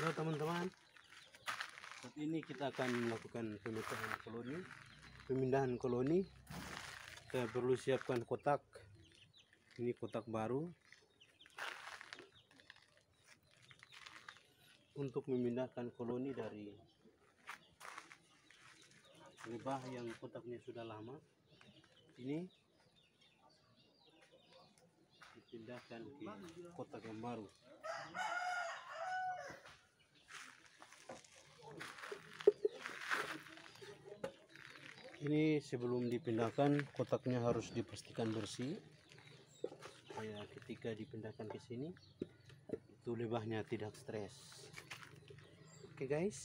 Halo teman-teman, saat ini kita akan melakukan pemindahan koloni. Kita perlu siapkan kotak. Ini kotak baru untuk memindahkan koloni dari lebah yang kotaknya sudah lama. Ini dipindahkan ke kotak yang baru. Ini sebelum dipindahkan, kotaknya harus dipastikan bersih supaya ketika dipindahkan ke sini itu lebahnya tidak stres. Oke guys.